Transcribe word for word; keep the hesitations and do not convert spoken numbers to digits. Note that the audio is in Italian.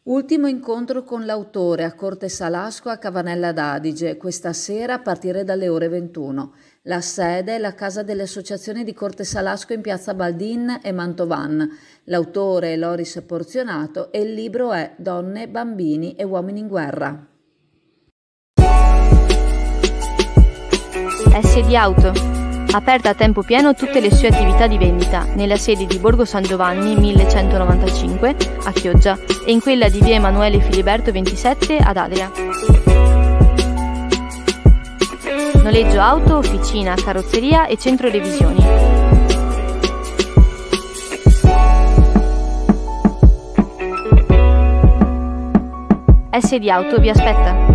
Ultimo incontro con l'autore a Corte Salasco a Cavanella d'Adige, questa sera a partire dalle ore ventuno. La sede è la Casa delle Associazioni di Corte Salasco in piazza Baldin e Mantovan. L'autore è Loris Porzionato e il libro è Donne, bambini e uomini in guerra. S D Auto. Aperta a tempo pieno tutte le sue attività di vendita nella sede di Borgo San Giovanni millecentonovantacinque a Chioggia e in quella di via Emanuele Filiberto ventisette ad Adria. Noleggio auto, officina, carrozzeria e centro revisioni. S D Auto vi aspetta.